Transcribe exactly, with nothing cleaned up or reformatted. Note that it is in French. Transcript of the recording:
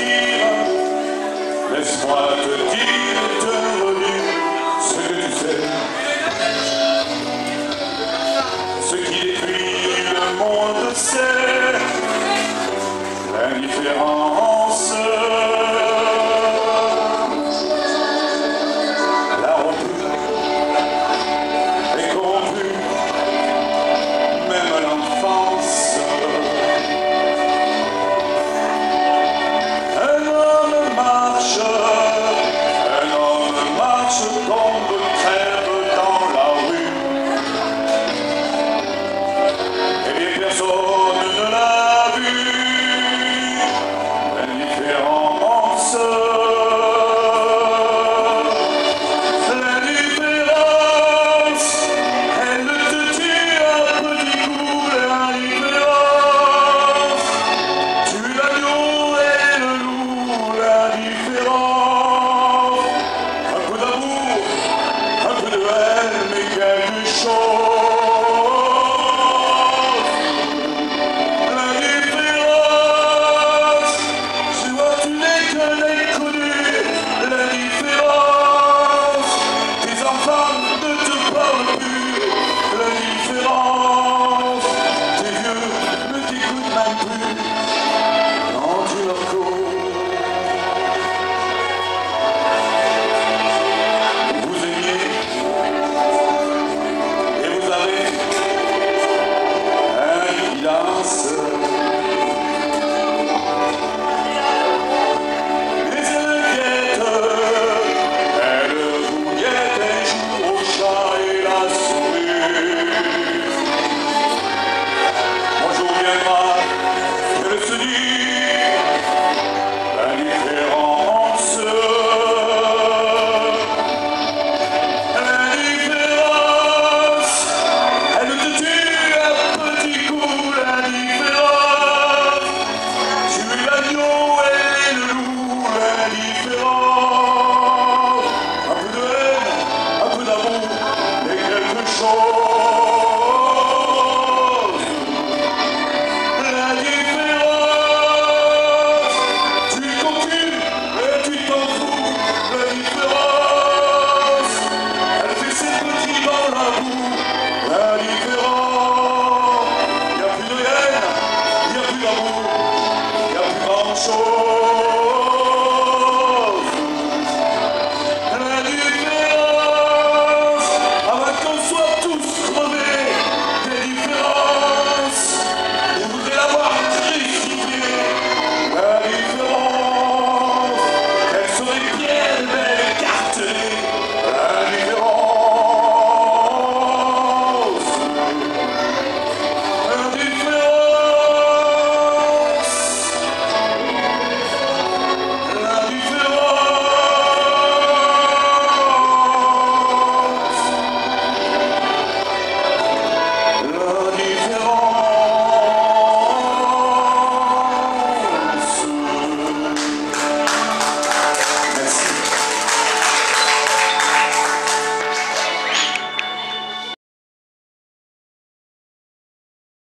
dire, laisse-moi te dire, te redire ce que tu sais. Ce qui détruit le monde, c'est l'indifférence. La rompue est corrompue, même l'enfance. Un homme marche, un homme marche, tombe, crève dans la rue. Et bien personne ne l'a vu. L'indifférence, l'indifférence, elle te tue à petits coups. L'indifférence, tu l'agneau et le loup. L'indifférence, un peu d'amour, un peu de haine, mais quelque chose. L'indifférence, tu vois, tu n'es que l'inconnu. L'indifférence, tes enfants ne te parlent plus. L'indifférence, tes vieux ne t'écoutent même plus quand tu leur causes. Vous aimiez et vous avez un silence. Mais elle guette, elle vous guette un jour au chat et la souris. Bonjour viendra, qu'elle se dit, l'indifférence. L'indifférence, elle te tue à petits coups. L'indifférence, tu es l'agneau et le loup. L'indifférence, un peu de haine, un peu d'amour, mais quelque chose. L'indifférence, tu t'occupes et tu t'en fous. L'indifférence, elle fait ses petits dans la boue. L'indifférence, il n'y a plus de haine, il n'y a plus d'amour, il n'y a plus grand chose.